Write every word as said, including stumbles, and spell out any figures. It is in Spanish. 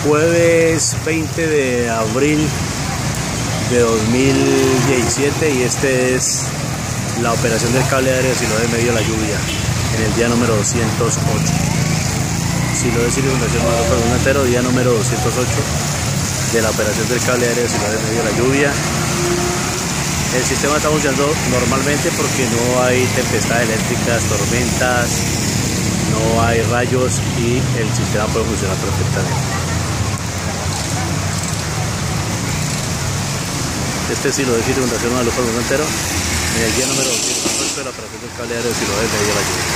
Jueves veinte de abril de dos mil diecisiete, y este es la operación del cable aéreo Siloé en medio de la lluvia en el día número doscientos ocho. Siloé circunvalación Guadalupe Montero, día número doscientos ocho de la operación del cable aéreo Siloé en medio de la lluvia. El sistema está funcionando normalmente porque no hay tempestades eléctricas, tormentas, no hay rayos, y el sistema puede funcionar perfectamente. Este es Siloé circunvalación Guadalupe Montero en el día número doscientos ocho de la operación del cable aéreo Siloé en medio de la lluvia.